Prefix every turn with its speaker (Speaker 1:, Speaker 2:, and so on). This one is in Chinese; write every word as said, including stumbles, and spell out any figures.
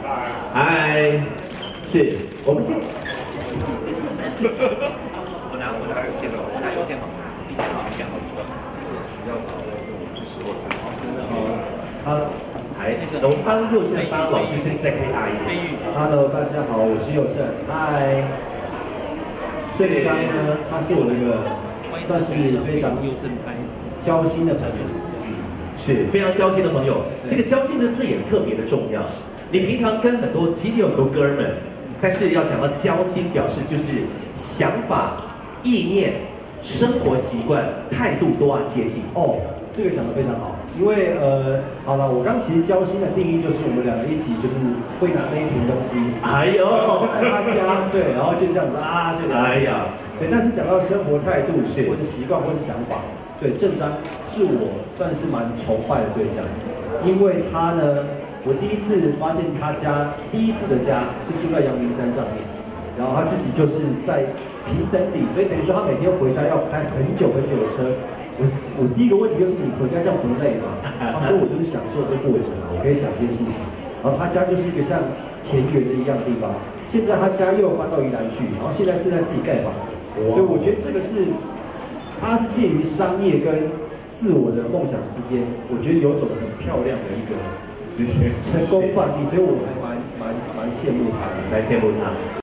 Speaker 1: 嗨，是我们先。
Speaker 2: 我拿我拿线了，我拿有线好，一线好，一线好，比较少的
Speaker 1: 好，还我们帮右线帮老师先再开大一点。
Speaker 3: Hello， 大家好，我是佑胜。嗨。这一张呢，他是我的一个算是非常交心的朋友。
Speaker 1: 是非常交心的朋友。这个交心的字眼特别的重要。你平常跟很多其实有很多哥们，但是要讲到交心，表示就是想法、意念、生活习惯、态度都要接近。
Speaker 3: 哦，这个讲得非常好。因为呃，好了，我刚其实交心的定义就是我们两个一起就是会拿那一瓶东西，
Speaker 1: 哎呦，
Speaker 3: 在他家对，然后就这样子啊，就
Speaker 1: 哎呀，
Speaker 3: 对。但是讲到生活态度
Speaker 1: 是
Speaker 3: 或者习惯或是想法，对，郑章是我算是蛮崇拜的对象，因为他呢，我第一次发现他家第一次的家是住在阳明山上面，然后他自己就是在平等里，所以等于说他每天回家要开很久很久的车。我我第一个问题就是你回家这样不累吗？他说我就是享受这过程啊，我可以想这些事情。然后他家就是一个像田园的一样地方。现在他家又搬到宜兰去，然后现在正在自己盖房子。对，我觉得这个是，他是介于商业跟自我的梦想之间，我觉得有种很漂亮的一个成功范例，所以我还蛮蛮蛮羡慕他的，
Speaker 1: 来羡慕他。